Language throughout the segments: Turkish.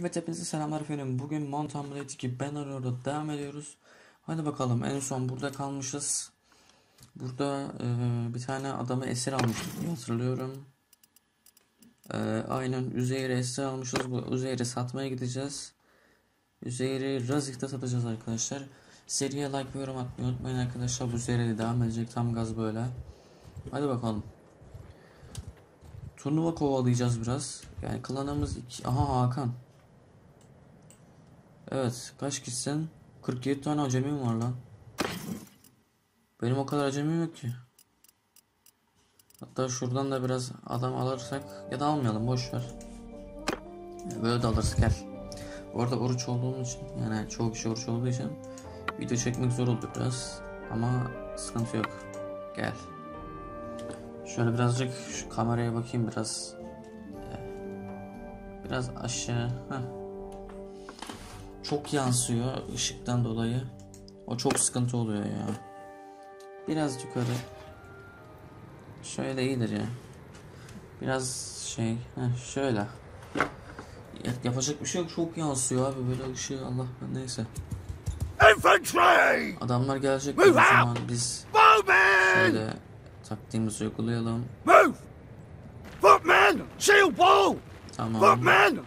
Evet, hepinize selamlar efendim. Bugün Mountain Blade 2 Bannerlord'a devam ediyoruz. Hadi bakalım, en son burada kalmışız. Burada bir tane adamı esir almıştık diye hatırlıyorum. Aynen, Üzeyir'i esir almışız. Bu Üzeyir'i satmaya gideceğiz. Üzeyir'i Razik'te satacağız arkadaşlar. Seriye like ve yorum atmayı unutmayın arkadaşlar. Bu seriye devam edecek, tam gaz böyle. Hadi bakalım. Turnuva kovalayacağız biraz. Yani klanımız 2. Aha, Hakan. Evet, kaç kişisin? 47 tane acemim var lan. Benim o kadar acemim yok ki. Hatta şuradan da biraz adam alırsak, ya da almayalım, boş ver. Böyle de alırız, gel. Orada oruç olduğum için, yani çoğu kişi oruç olduğu için video çekmek zor oldu biraz. Ama sıkıntı yok. Gel. Şöyle birazcık şu kameraya bakayım biraz. Biraz aşağı. Çok yansıyor ışıktan dolayı. O çok sıkıntı oluyor ya. Biraz yukarı. Şöyle iyidir ya. Biraz şey. Şöyle. Yapacak bir şey yok. Çok yansıyor abi böyle ışığı. Allah, neyse. Infantry! Adamlar gelecek. O zaman biz şöyle taktiğimizi uygulayalım. Move! Footmen! Shield wall! Tamam. Footmen!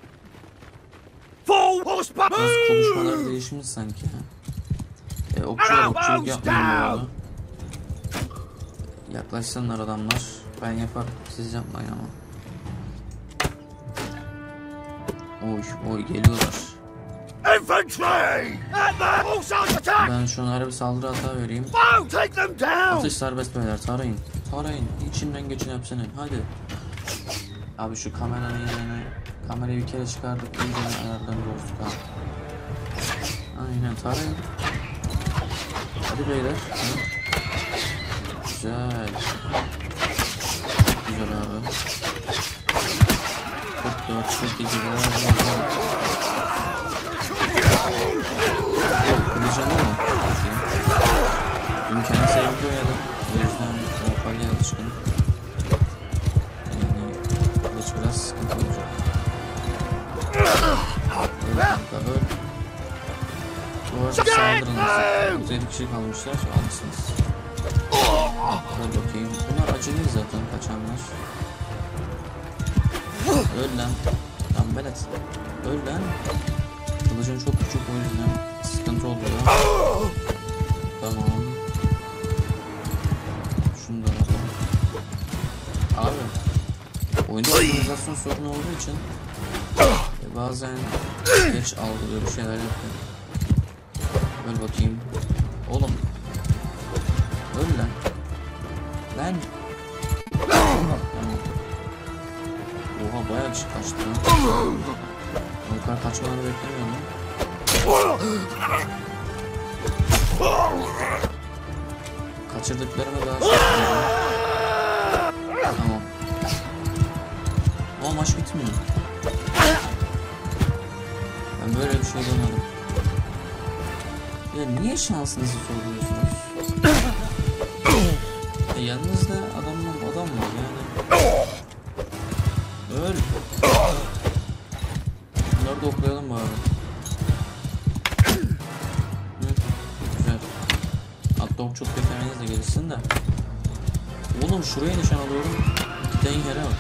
Full horsepower! Biraz konuşmalar değişmiş sanki. Okçuluk yapmayın. Yaklaşsınlar adamlar. Ben yaparım, siz yapmayın ama. Oy geliyorlar. Infantry! At the horses attack! Ben şunlara bir saldırı hata vereyim. Whoa, take them down! Atış serbest beyler, tarayın. İçinden geçin hepsini, hadi. Abi şu kameranın yerine, kamerayı bir kere çıkardık, iyice ayarlarını bozduk ha. Aynen, tarayın. Hadi beyler. Güzel. Güzel abi. 44, 42 Kılıcan ama imkanı sevdi ya da o yüzden Opal'e alışkın. Yani kılıç biraz sıkıntı olacak. Öl. Bu arada saldırınız. 150 kişi kalmışlar, alırsınız. Hadi bakayım. Bunlar acemi zaten, kaçanlar. Öl lan. Lan belet. Öl lan. Kılıcın çok küçük, o yüzden sıkıntı oluyor. Tamam. Şunu da alalım. Abi, oyunda organizasyon sorunu olduğu için bazen geç algılıyor, bir şeyler yapıyor. Öl bakayım. Oğlum. Öl lan. Lan. Oha, bayağı kişi kaçtı lan. O kadar kaçmalarını beklemiyordum. Kaçırdıklarımı daha çok. Tamam. O maç bitmiyor. Ben böyle bir şey demedim. Ya niye şansınızı soruyorsunuz? Yanınızda adam var yani. Öl. Bunları da oklayalım bari. Güzel. Hatta ok çok yeteneğiniz de gelişsin de. Oğlum, şuraya nişan alıyorum. Giden yere bak.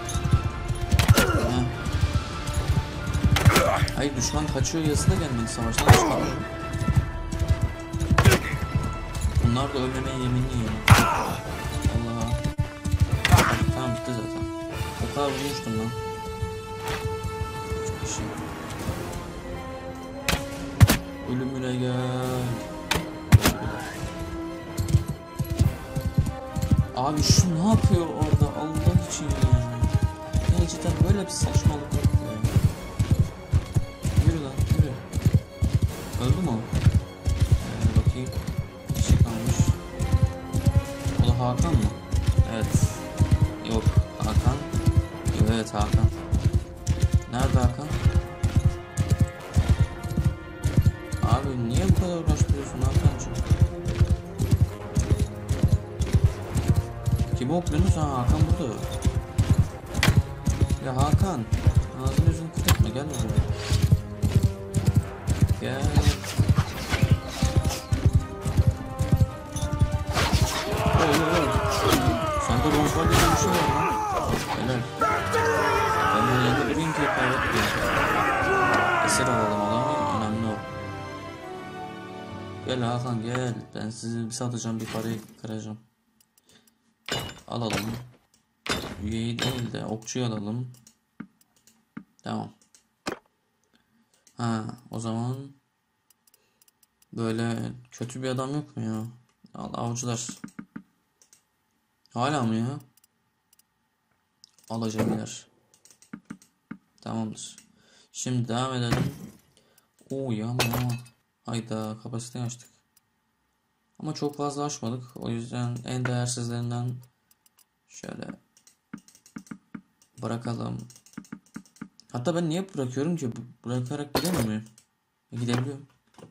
Hayır, düşman kaçıyor yazısı da gelmedi, savaştan çıkarmıyor. Bunlar da ölmemeye yeminli yani. Allah. Tamam, bitti zaten. O kadar vurmuştum lan. Hiçbir şey. Ölümüne gel. Abi şu ne yapıyor orada, Allah için ya. Yani cidden böyle bir saçmalık yok ya. Yürü lan, yürü. Öldü mü o? Bakayım. Bir şey kalmış. O da Hakan mı? Evet. Yok, Hakan. Evet, Hakan. Nerede Hakan? Abi niye bu kadar uğraştırıyorsun Hakan'cığım? Kimi okluyorsunuz? Ha, Hakan burada. Ya Hakan. Ağzını yüzünü kırıtma, gel buraya. Gel. Sende bomba diye bir şey var lan. Helal. Ben bunu yeni bir ring kaybetmeyeyim. Esir alalım adamı, önemli o. Gel Hakan gel. Ben sizi bir satacağım, bir parayı kıracağım. Alalım. Üyeyi değil de okçuyu alalım. Tamam. Ha, o zaman böyle kötü bir adam yok mu ya? Avcılar. Hala mı ya? Alacaklar. Tamamdır. Şimdi devam edelim. Oo yağma. Hayda, kapasiteyi açtık. Ama çok fazla açmadık. O yüzden en değersizlerinden şöyle bırakalım. Hatta ben niye bırakıyorum ki? Bırakarak gidemiyor muyum? Gidebiliyorum.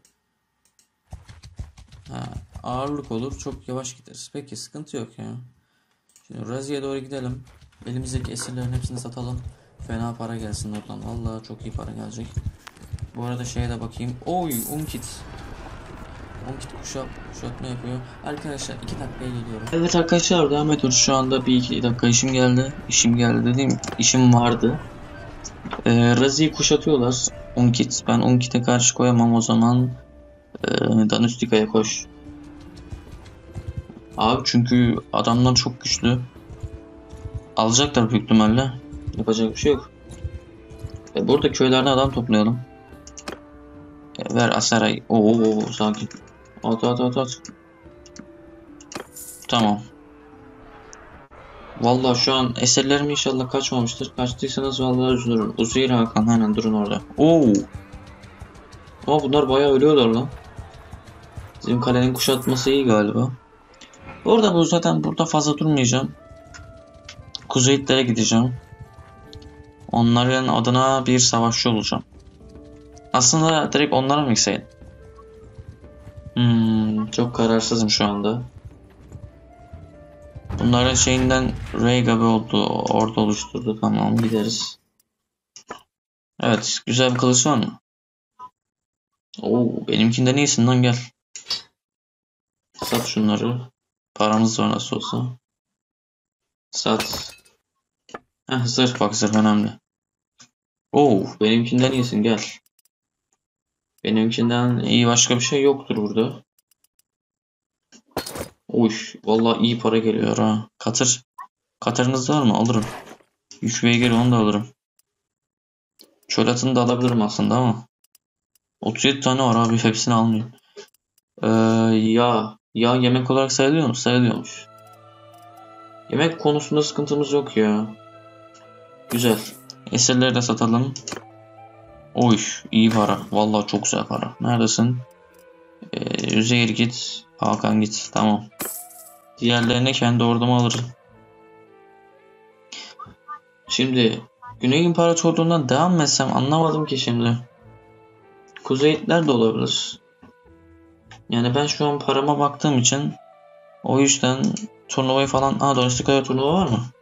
Ha, ağırlık olur. Çok yavaş gideriz. Peki sıkıntı yok ya. Şimdi Razi'ye doğru gidelim. Elimizdeki esirlerin hepsini satalım. Fena para gelsin oradan. Vallahi çok iyi para gelecek. Bu arada şeye de bakayım. Oy, Unkit. Unkit kuşatma yapıyor. Arkadaşlar 2 dakikaya geliyorum. Evet arkadaşlar, devam ediyoruz. Şu anda 1-2 dakika işim geldi. İşim geldi dediğim, işim vardı. Razi'yi kuşatıyorlar. Unkit. Ben Unkit'e karşı koyamam o zaman. Danustika'ya koş. Abi çünkü adamlar çok güçlü. Alacaklar büyük ihtimalle. Yapacak bir şey yok. Burada köylerden adam toplayalım. Ver Asaray. Oo sakin. At. Tamam. Vallahi şu an eserlerim inşallah kaçmamıştır. Kaçtıysanız vallahi üzülürüm. Uzeyir Hakan, hemen durun orada. Oo. Ama bunlar bayağı ölüyorlar lan. Bizim kalenin kuşatması iyi galiba. Orada bu zaten burada fazla durmayacağım. Kuzeyitlere gideceğim. Onların adına bir savaşçı olacağım. Aslında direkt onlara mı gitseydim? Çok kararsızım şu anda. Bunların şeyinden Reygabe oldu, orada oluşturdu. Tamam, gideriz. Evet, güzel bir kılıç var mı? Oo, benimkinden iyisin lan, gel. Sat şunları. Paramız var nasıl olsa. Sat. Zırh, bak zırh önemli. Oo, benimkinden iyisin, gel. Benimkinden iyi başka bir şey yoktur burada. Oy, vallahi iyi para geliyor ha. Katır. Katırınız var mı? Alırım. Yük beygir, onu da alırım. Çöl atını da alabilirim aslında ama 37 tane var abi, hepsini almayayım. Yağ yemek olarak sayılıyor mu? Sayılıyormuş. Yemek konusunda sıkıntımız yok ya. Güzel. Esirleri de satalım. Oy, iyi para. Vallahi çok güzel para. Neredesin? Üzeyir git. Hakan git. Tamam. Diğerlerini kendi orduma alırım. Şimdi Güney İmparatorluğu'ndan devam etsem anlamadım ki şimdi. Kuzeyitler de olabilir. Yani ben şu an parama baktığım için o yüzden turnuvayı falan... Danıştıkaya turnuva var mı?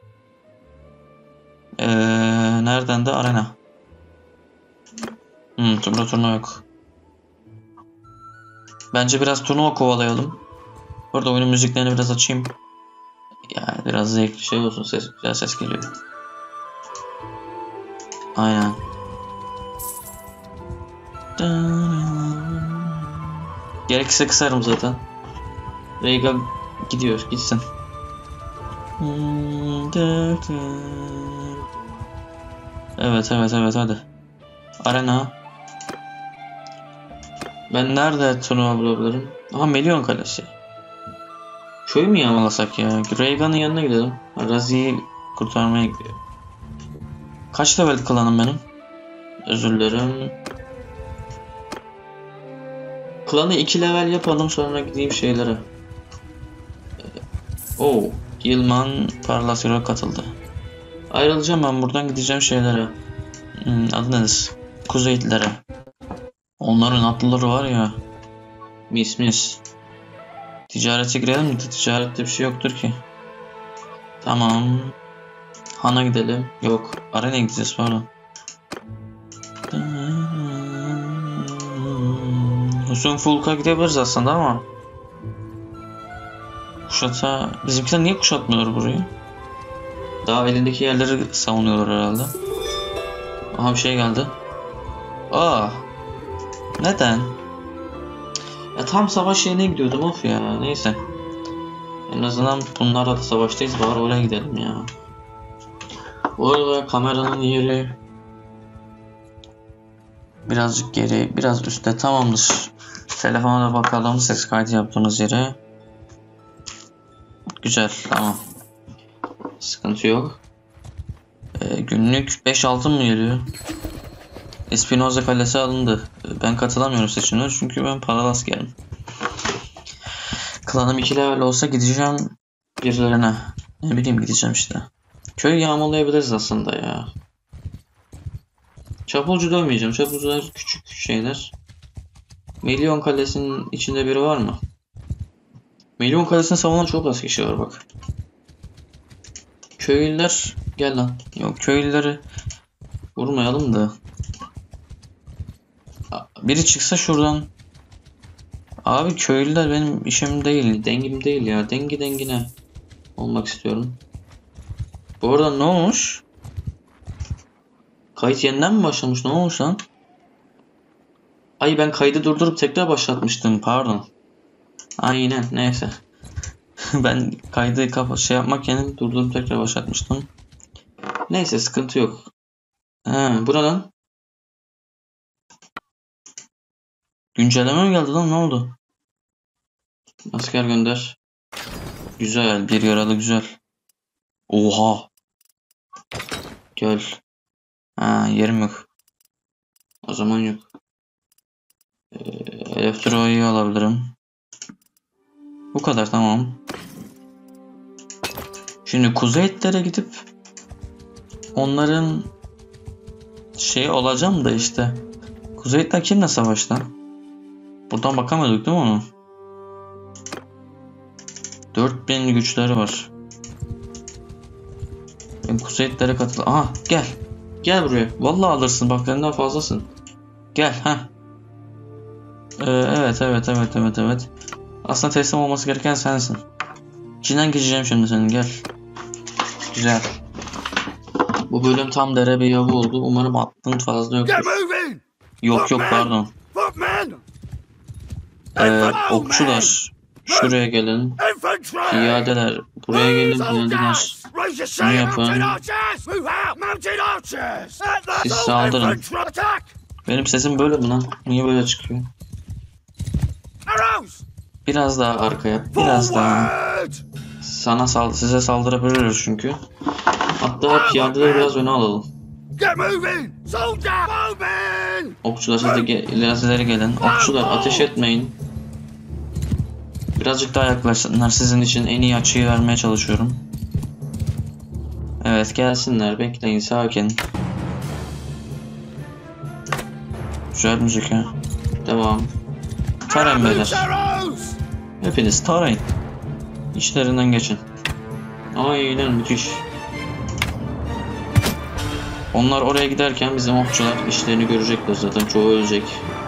Nereden de arena. Turnuva yok. Bence biraz turnuva kovalayalım. Burada oyunun müziklerini biraz açayım. Yani biraz zevkli şey olsun, güzel ses geliyor. Aynen. Gerekirse kısarım zaten. Reyga gidiyor, gitsin. Evet hadi. Arena. Ben nerede turnuva bulabilirim? Aha, Melyon Kalesi. Köyü mü yağmalasak ya? Reygan'ın yanına gidelim. Razi'yi kurtarmaya gidiyor. Kaç level klanım benim? Özür dilerim. Klanı 2 level yapalım, sonra gideyim şeylere. Yılman Parlasyon'a katıldı. Ayrılacağım ben buradan, gideceğim şeylere. Adı nedir? Kuzeyitlere. Onların atlıları var ya. Mis. Ticarete girelim mi? Ticarette bir şey yoktur ki. Tamam. Han'a gidelim. Yok. Arena'ya gideceğiz, pardon. Hüsnü Fulk'a gidebiliriz aslında ama bizimkiler niye kuşatmıyorlar burayı? Daha elindeki yerleri savunuyorlar herhalde. Aha bir şey geldi. Neden? Ya tam savaş yerine gidiyordum of ya. Neyse. En azından bunlarla da savaştayız. Bari oraya gidelim ya. Bu arada kameranın yeri birazcık geri, biraz üstte, tamamdır. Telefona da bakalım ses kaydı yaptığımız yere. Güzel, tamam. Sıkıntı yok. Günlük 5 altın mı geliyor? Espinoza Kalesi alındı. Ben katılamıyorum seçimlere çünkü ben paralı askerim. Klanım 2 level olsa gideceğim birilerine. Ne bileyim, gideceğim işte. Köy yağmalayabiliriz aslında ya. Çapulcu dövmeyeceğim. Çapulcular küçük şeyler. Milyon Kalesi'nin içinde biri var mı? Milyon Kalesi'ni savunan çok az kişi var bak. Köylüler gel lan. Yok, köylüleri vurmayalım da. Biri çıksa şuradan. Abi köylüler benim işim değil. Dengim değil ya. Dengi dengine olmak istiyorum. Bu arada ne olmuş? Kayıt yeniden mi başlamış? Ne olmuş lan? Ay, ben kaydı durdurup tekrar başlatmıştım. Pardon. Aynen, neyse. Ben kaydı yapmak yerine durdurup tekrar başlatmıştım. Neyse, sıkıntı yok. Buradan güncelleme mi geldi lan, ne oldu? Asker gönder. Güzel, bir yaralı, güzel. Oha. Gel. Yerim yok. O zaman yok. Elektroyu alabilirim. Bu kadar, tamam. Şimdi Kuzeytlere gidip onların olacağım da işte. Kuzeytler kimle savaştı? Buradan bakamıyorduk değil mi onu? 4000 güçleri var. Ben Kuzeytlere katıl. Aha, gel. Gel buraya. Vallahi alırsın. Bak, benden fazlasın. Gel. Evet. Aslında teslim olması gereken sensin. İçinden geçeceğim şimdi senin. Gel. Güzel. Bu bölüm tam derebe yavu oldu. Umarım attığın fazla yoktur. Yok, pardon. Okçular. Şuraya gelin. Piyadeler. Buraya gelin. Piyadeler. Bunu yapın. Siz saldırın. Benim sesim böyle mi lan? Niye böyle çıkıyor? Biraz daha arkaya. Biraz daha. Size saldırabiliriz çünkü. Hatta piyadeleri biraz öne alalım. Okçular, siz de ileri gelin. Okçular, ateş etmeyin. Birazcık daha yaklaşsınlar. Sizin için en iyi açıyı vermeye çalışıyorum. Evet, gelsinler. Bekleyin, sakin. Güzel müzik ha. Devam. Tarayın beyler. Hepiniz tarayın. İşlerinden geçin. Aynen, müthiş. Onlar oraya giderken bizim okçular işlerini görecekler zaten. Çoğu ölecek.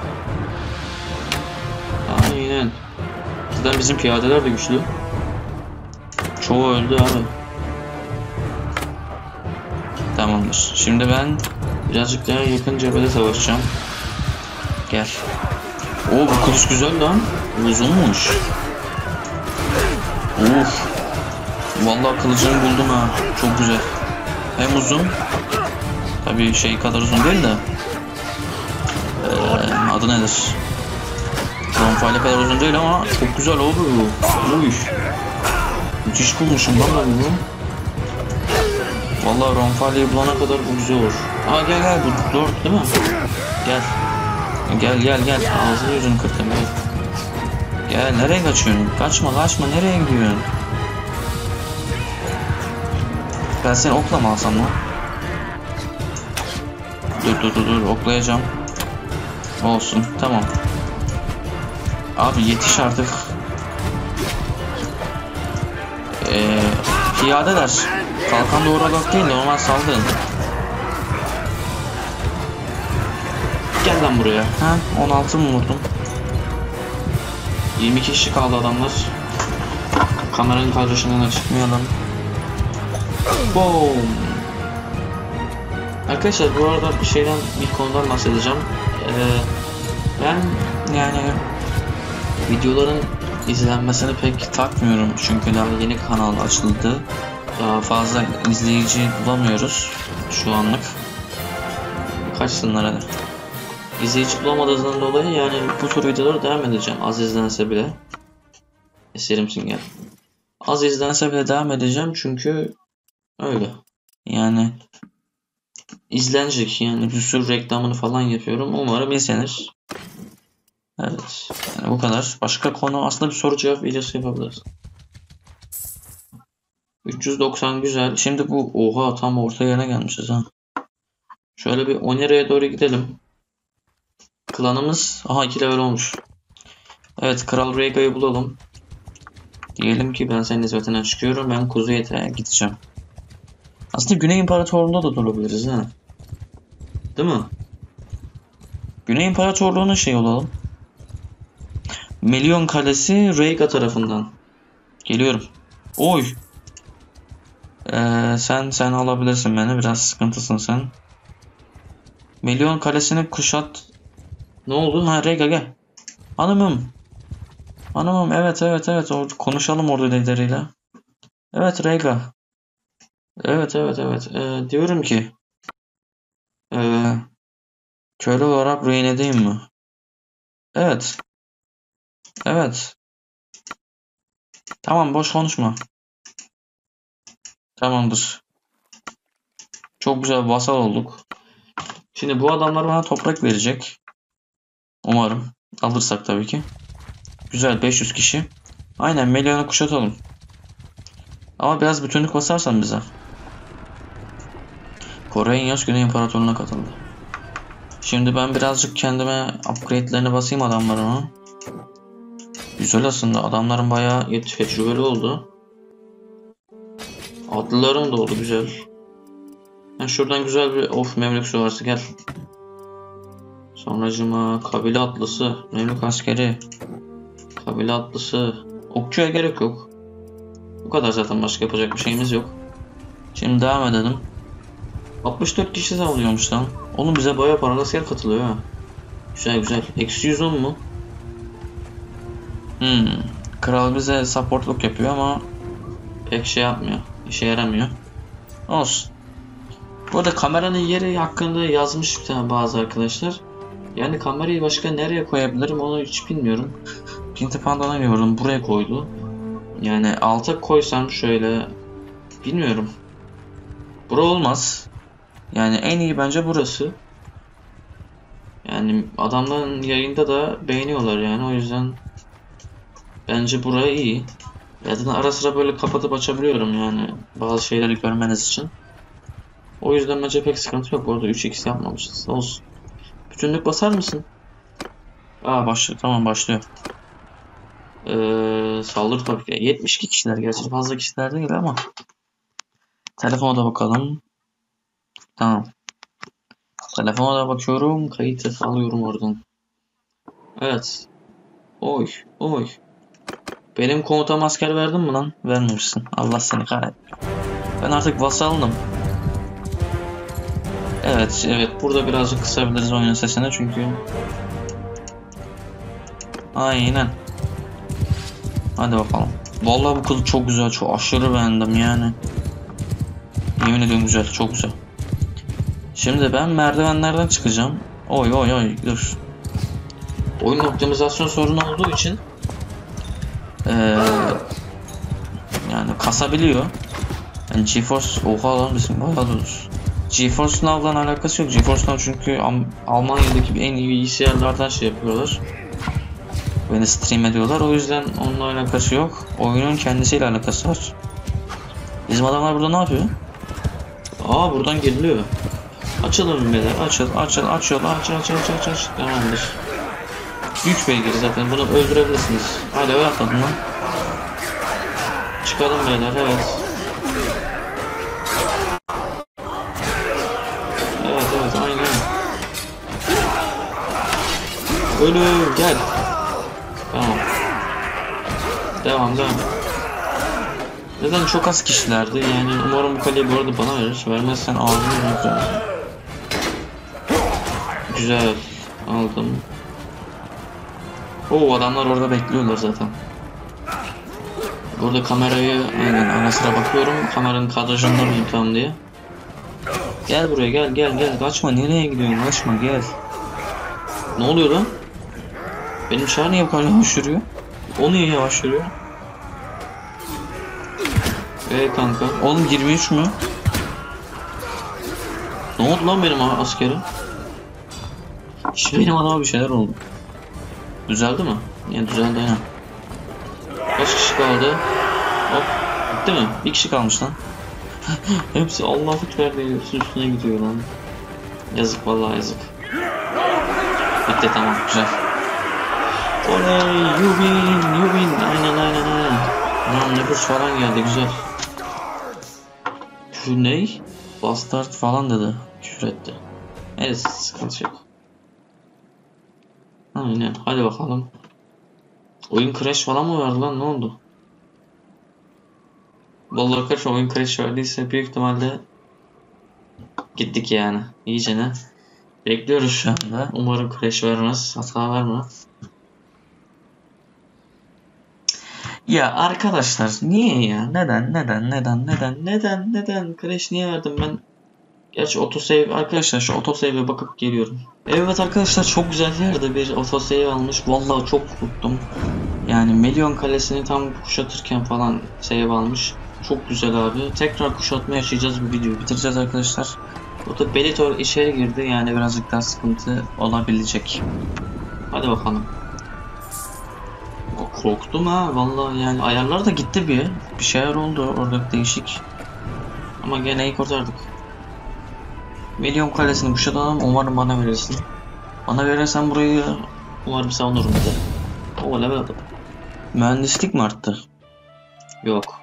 Aynen. Zaten bizim piyadeler de güçlü. Çoğu öldü abi. Tamamdır. Şimdi ben birazcık daha yakın cephede savaşacağım. Gel. Bu kılıç güzel lan. Uzunmuş. Vallahi kılıcını buldum ha. Çok güzel. Hem uzun. Tabii kadar uzun değil de. Adı nedir? Ronfale kadar uzun değil ama çok güzel oldu. Müthiş bulmuşum lan ben bunu. Vallahi Ronfale'yi bulana kadar bu güzel olur. Gel bu 4 değil mi? Gel. Ağzını yüzünü kırdım. Gel, nereye kaçıyorsun? Kaçma, nereye gidiyorsun? Ben seni okla mı alsam lan? Dur, oklayacağım. Olsun, tamam. Abi yetiş artık. Piyadeler. Kalkan doğru olarak değil, normal saldırın. lan buraya. Ha, 16 mı vurdum? 22 kişi kaldı adamlar. Kameranın karşısına çıkmayalım. Boom. Arkadaşlar bu arada bir konudan bahsedeceğim. Ben yani videoların izlenmesini pek takmıyorum çünkü daha yeni kanal açıldı. Daha fazla izleyici bulamıyoruz şu anlık. Kaçsınlar hadi. İzleyici bulamadığından dolayı yani bu tür videolara devam edeceğim az izlense bile. Eserimsin gel. Az izlense bile devam edeceğim çünkü öyle. Yani izlenecek yani bir sürü reklamını falan yapıyorum. Umarım izlenir. Evet. Yani bu kadar. Başka konu aslında bir soru cevap videosu yapabiliriz. 390 güzel. Şimdi bu oha tam orta yerine gelmişiz ha. Şöyle bir Onere'ye doğru gidelim. Klanımız aha 2 level olmuş. Evet Kral Rhaega'yı bulalım. Diyelim ki ben senin hizmetine çıkıyorum. Ben Kuzey'e gideceğim. Aslında Güney İmparatorluğu'nda da durabiliriz ha. Değil mi? Güney İmparatorluğu'na şey olalım. Melyon Kalesi Rhaega tarafından. Geliyorum. Oy. Sen alabilirsin beni. Biraz sıkıntısın sen. Melyon Kalesi'ni kuşat. Ne oldu? Ha Rhaega gel. Hanımım. Evet. Konuşalım ordu lideriyle. Evet Rhaega. Evet. Diyorum ki. Köle olarak rehin edeyim mi? Evet. Tamam boş konuşma. Tamamdır. Çok güzel bir vasal olduk. Şimdi bu adamlar bana toprak verecek. Umarım. Alırsak tabii ki. Güzel 500 kişi. Aynen Melyon'u kuşatalım. Ama biraz bütünlük basarsan bize. Kore'nin Güney İmparatorluğu'na katıldı. Şimdi ben birazcık kendime upgrade'lerini basayım adamlarıma. Güzel aslında adamların bayağı tecrübeli oldu. Adlılarım da oldu güzel. Yani şuradan güzel bir Memlük süvarisi gel. Sonracıma kabile atlısı, Memlük askeri, kabile atlısı, okçuya gerek yok. Bu kadar zaten başka yapacak bir şeyimiz yok. Şimdi devam edelim. 64 kişi sağlıyormuş lan. Oğlum bize bayağı paralı asker katılıyor ha. Güzel. Eksi 110 mu? Kral bize supportluk yapıyor ama pek şey yapmıyor. İşe yaramıyor. Olsun. Bu arada kameranın yeri hakkında yazmış bir tane bazı arkadaşlar. Yani kamerayı başka nereye koyabilirim onu hiç bilmiyorum. Pinti Panda'dan gördüm buraya koydu. Yani alta koysam şöyle bilmiyorum. Bura olmaz. Yani en iyi bence burası. Yani adamların yayında da beğeniyorlar yani o yüzden bence buraya iyi. Zaten ara sıra böyle kapatıp açabiliyorum yani bazı şeyleri görmeniz için. O yüzden bence pek sıkıntı yok. Orada 3x yapmamışız. Olsun. Bütünlük basar mısın? Başlıyor. Tamam başlıyor. Saldırı tabii ki. 72 kişiler gerçi fazla kişiler değil ama. Telefona da bakalım. Tamam. Telefona da bakıyorum. Kayıt alıyorum oradan. Evet. Oy. Benim komutam asker verdin mi lan? Vermemişsin. Allah seni kahretsin. Ben artık vasalım. Evet. Burada birazcık kısabiliriz oyunun sesini çünkü. Aynen. Hadi bakalım. Vallahi bu kılıç çok güzel. Çok aşırı beğendim yani. Yemin ediyorum güzel. Çok güzel. Şimdi ben merdivenlerden çıkacağım. Oy dur. Oyun optimizasyon sorunu olduğu için yani kasabiliyor. Yani GeForce oha lan bizim bayağı dur. GeForce Now'dan alakası yok. GeForce Now çünkü Almanya'daki en iyi bilgisayarlardan şey yapıyorlar. Beni stream ediyorlar. O yüzden onunla alakası yok. Oyunun kendisiyle alakası var. Bizim adamlar burada ne yapıyor? Buradan giriliyor. Açalım beyler. Aç yolu. Aç. Tamamdır. Güç beygiri zaten. Bunu öldürebilirsiniz. Hadi öyle atladın lan. Çıkalım beyler. Evet. Evet aynen. Ölüm gel. Tamam. Devam. Neden çok az kişilerdi yani umarım bu kaleyi bu arada bana verir. Vermezsen ağzını yiyeceğim. Güzel aldım. Oo adamlar orada bekliyorlar zaten. Burada kamerayı aynen ara sıra bakıyorum. Kameranın kadrajında tutalım diye. Gel buraya gel. Kaçma nereye gidiyorsun? Kaçma gel. Ne oluyor lan? Benim çağ niye bu kadar yavaş yürüyor? O niye yavaş yürüyor? Kanka. Oğlum 23 mü? Ne oldu lan benim askerim? Benim adama bir şeyler oldu. Düzeldi mi? Yani düzeldi aynen. Kaç kişi kaldı? Hop. Bitti mi? Bir kişi kalmış lan. Hepsi Allah lütfen diye üstüne gidiyor lan. Yazık vallahi yazık. Bitti tamam güzel. Oley you win. Aynen. Lan nüfus falan geldi güzel. Şu ney? Bastard falan dedi. Küfür etti. Evet sıkıntı yok. Aynen hadi bakalım. Oyun crash falan mı verdi lan ne oldu? Vallahi arkadaşlar oyun crash verdiyse büyük ihtimalle gittik yani. İyice ne? Bekliyoruz şu anda. Umarım crash vermez. Hata vermez. Ya arkadaşlar niye ya? Neden? Crash niye verdim ben? Gerçi autosave arkadaşlar şu autosave'e bakıp geliyorum. Evet arkadaşlar çok güzel yerde bir autosave almış. Vallahi çok korktum. Yani Milyon Kalesi'ni tam kuşatırken falan save almış. Çok güzel abi. Tekrar kuşatma yaşayacağız bu videoyu. Bitireceğiz arkadaşlar. Burada Bellator içeri girdi yani birazcık daha sıkıntı olabilecek. Hadi bakalım. Korktum ha vallahi yani ayarlar da gitti bir şeyler oldu orada değişik. Ama gene iyi kurtardık. Milyon Kalesi'ni kuşatalım umarım bana verirsin. Bana verirsen burayı umarım savunurum bir de. O level adım. Mühendislik mi arttı? Yok.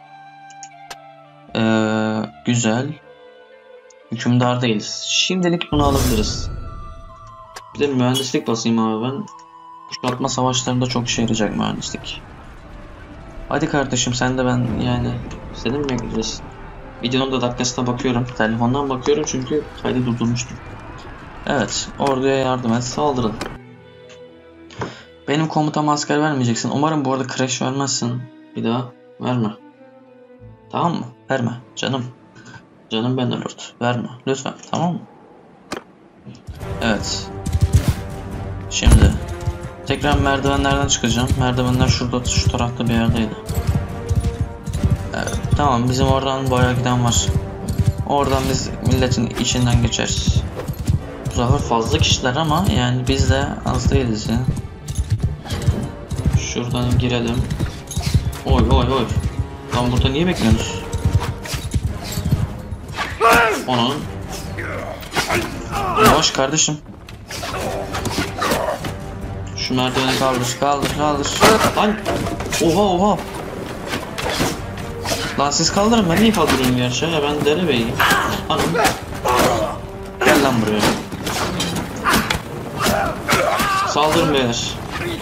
Güzel. Hükümdar değiliz. Şimdilik bunu alabiliriz. Bir de mühendislik basayım abi ben. Kuşatma savaşlarında çok işe yarayacak mühendislik. Hadi kardeşim sen de ben yani. Seni mi bekleyeceğiz? Videonun da dakikasına bakıyorum. Telefondan bakıyorum çünkü kaydı durdurmuştum. Evet. Orduya yardım et. Saldırın. Benim komutama asker vermeyeceksin. Umarım bu arada crash vermezsin. Bir daha verme. Tamam mı? Verme. Canım. Canım ben Lord. Verme. Lütfen. Tamam mı? Evet. Şimdi. Tekrar merdivenlerden çıkacağım. Merdivenler şurada şu tarafta bir yerdeydi. Evet. Tamam. Bizim oradan bayağı giden var. Oradan biz milletin içinden geçeriz. Bu sefer fazla kişiler ama yani biz de az değiliz ya. Şuradan girelim. Oy. Lan burada niye bekliyorsunuz? Onun. Yavaş kardeşim. Şu merdiveni kaldır. Lan. Oha. Lan siz kaldırın ben niye kaldırıyorum gerçi ya ben derebeyim. Hanım. Gel lan buraya. Saldırın beyler.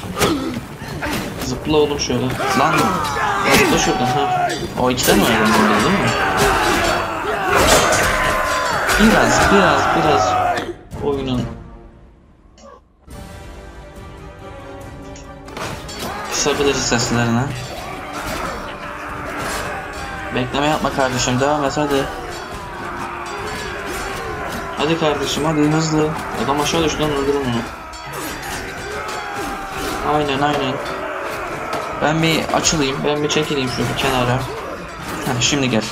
Zıpla oğlum şöyle. Lan. Zıpla şuradan ha. O ikiden mi ayrıldın değil mi? Biraz oyunun kısabiliriz seslerine. Bekleme yapma kardeşim devam et hadi. Hadi kardeşim hadi hızlı. Adam aşağı düştü lan öldürün onu. Aynen. Ben bir açılayım. Ben bir çekileyim şöyle kenara. Heh, şimdi gel.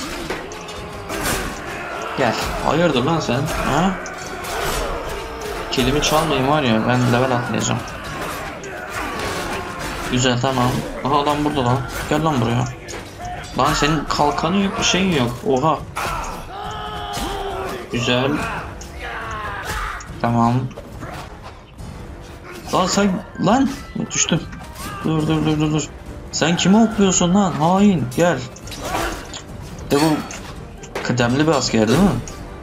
Gel. Hayırdır lan sen? Ha? Kelimi çalmayayım var ya ben level atlayacağım. Güzel tamam. Aha adam burada lan. Gel lan buraya. Lan senin kalkanı yok bir şeyin yok. Oha. Güzel. Tamam. Lan sen lan düştüm. Dur. Sen kimi okluyorsun lan? Hain gel. De bu kıdemli bir asker değil mi?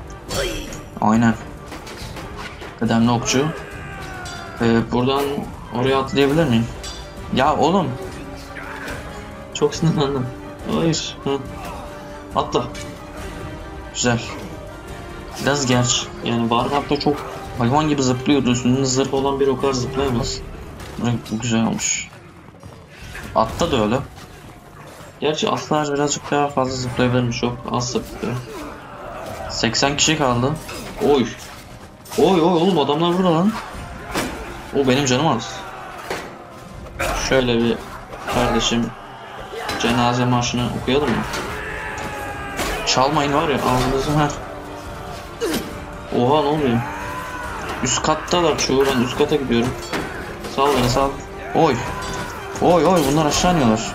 Aynen. Kıdemli okçu. Buradan Oraya atlayabilir miyim? Ya oğlum. Çok sinirlendim. Hayır. Hı. Atla. Güzel. Biraz gerç. Yani Warcraft'ta çok hayvan gibi zıplıyordu. Üstünde zırh olan bir o kadar zıplayamaz. Bu güzel olmuş. Atta da öyle. Gerçi atlar birazcık daha fazla zıplayabilirmiş. Çok az zıplıyor. 80 kişi kaldı. Oy. Oy oğlum adamlar burada lan. O benim canım az. Şöyle bir kardeşim cenaze marşını okuyalım mı? Çalmayın var ya ağzınızı ha. Oha ne oluyor? Üst kattalar çoğu, ben üst kata gidiyorum. Sal beni sal. Oy. Oy bunlar aşağı iniyorlar.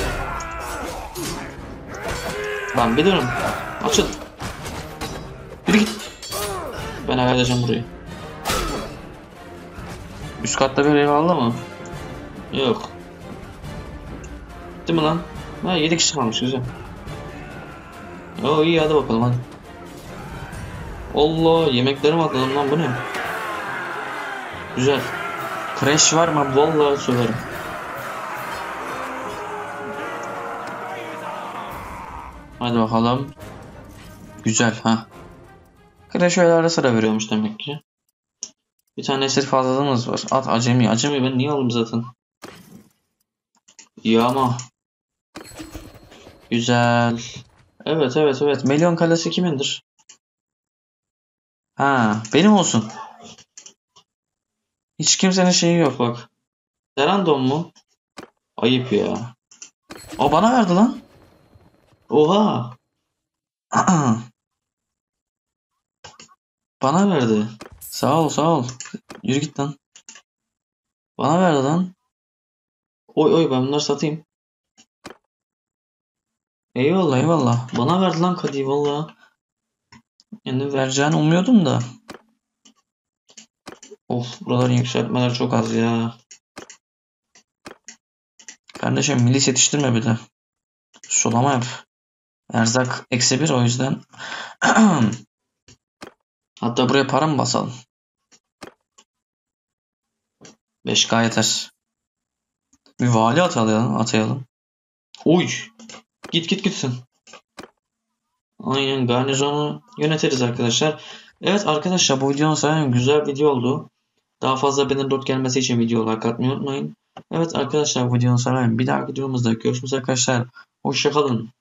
Ben bilirim. Açıl. Yürü git. Ben halledeceğim burayı. Üst katta bir eyvallah mı? Yok. Değil mi lan? Ha 7 kişi kalmış güzel. Oo iyi hadi bakalım hadi. Allah yemeklerimi atladım lan bu ne? Güzel. Crash var mı? Vallahi söverim. Hadi bakalım. Güzel ha. Crash öyle ara sıra veriyormuş demek ki. Bir tane esir fazlalığımız var. At acemi. Acemi ben niye aldım zaten? İyi ama. Güzel. Evet. Melyon kalesi kimindir? Ha, benim olsun. Hiç kimsenin şeyi yok bak. Serandon mu? Ayıp ya. O bana verdi lan. Oha. Bana verdi. Sağ ol. Yürü git lan. Bana verdi lan. Oy ben bunları satayım. Eyvallah. Bana verdi lan Kadi valla. Yani vereceğini umuyordum da. Of buraların yükseltmeler çok az ya. Kardeşim milis yetiştirme bir de. Sulama yap. Erzak -1 o yüzden. Hatta buraya para mı basalım? 5K yeter. Bir vali atayalım. Oy. Gitsin. Aynen garnizonu yönetiriz arkadaşlar. Evet arkadaşlar bu videonun sayesinde güzel bir video oldu. Daha fazla Bannerlord gelmesi için video like atmayı unutmayın. Evet arkadaşlar bu videonun sayesinde bir dahaki videomuzda görüşürüz arkadaşlar. Hoşçakalın.